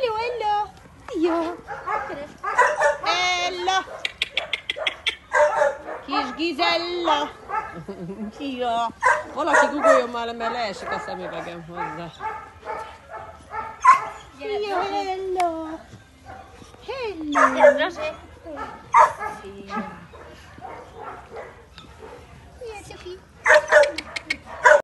Hello, hello. Ja. Ella. Kis Gizella. Ja. Valaki guggoljon már le, mert leesik a szemüvegem hozzá. Ja, hello. Hello. Ja, Sophie.